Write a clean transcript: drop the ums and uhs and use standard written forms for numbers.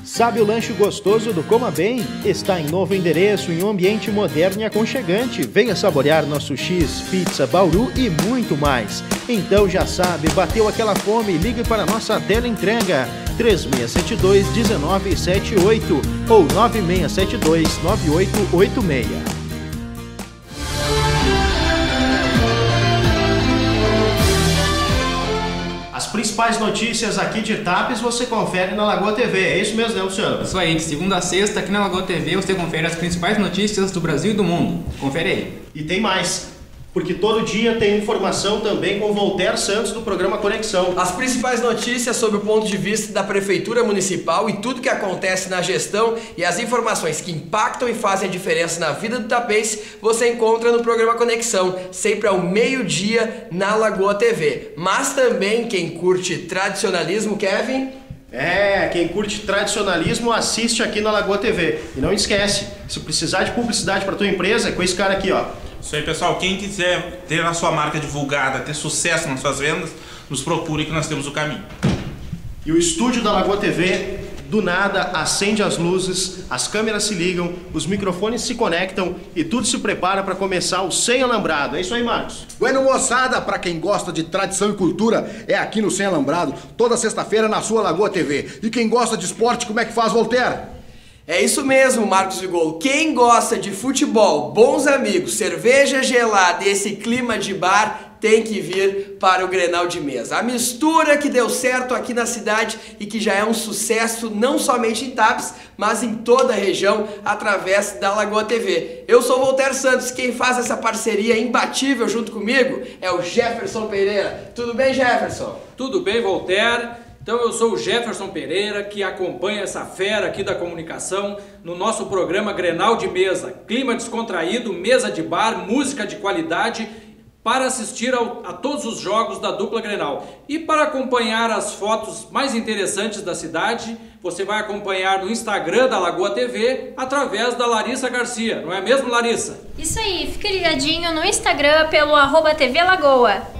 Sabe o lanche gostoso do Coma Bem? Está em novo endereço, em um ambiente moderno e aconchegante. Venha saborear nosso X, pizza, bauru e muito mais. Então já sabe, bateu aquela fome, ligue para a nossa teleentrega 3672-1978 ou 9672-9886. As principais notícias aqui de Tapes você confere na Lagoa TV, é isso mesmo, né, Luciano? Isso aí, de segunda a sexta aqui na Lagoa TV você confere as principais notícias do Brasil e do mundo. Confere aí. E tem mais, porque todo dia tem informação também com Voltaire Santos do programa Conexão. As principais notícias sobre o ponto de vista da Prefeitura Municipal e tudo que acontece na gestão e as informações que impactam e fazem a diferença na vida do Tapense você encontra no programa Conexão, sempre ao meio-dia na Lagoa TV. Mas também quem curte tradicionalismo, Kevin... quem curte tradicionalismo assiste aqui na Lagoa TV. E não esquece, se precisar de publicidade para tua empresa, é com esse cara aqui, ó. Isso aí, pessoal. Quem quiser ter a sua marca divulgada, ter sucesso nas suas vendas, nos procure que nós temos o caminho. E o estúdio da Lagoa TV, do nada, acende as luzes, as câmeras se ligam, os microfones se conectam e tudo se prepara para começar o Sem Alambrado. É isso aí, Marcos? Bueno, moçada, para quem gosta de tradição e cultura, é aqui no Sem Alambrado, toda sexta-feira na sua Lagoa TV. E quem gosta de esporte, como é que faz, Voltaire? É isso mesmo, Marcos Vigol. Quem gosta de futebol, bons amigos, cerveja gelada e esse clima de bar tem que vir para o Grenal de Mesa. A mistura que deu certo aqui na cidade e que já é um sucesso não somente em Tapes, mas em toda a região através da Lagoa TV. Eu sou o Voltaire Santos, quem faz essa parceria imbatível junto comigo é o Jefferson Pereira. Tudo bem, Jefferson? Tudo bem, Voltaire? Então eu sou o Jefferson Pereira, que acompanha essa fera aqui da comunicação no nosso programa Grenal de Mesa. Clima descontraído, mesa de bar, música de qualidade para assistir a todos os jogos da dupla Grenal. E para acompanhar as fotos mais interessantes da cidade, você vai acompanhar no Instagram da Lagoa TV através da Larissa Garcia. Não é mesmo, Larissa? Isso aí, fique ligadinho no Instagram pelo @TV Lagoa.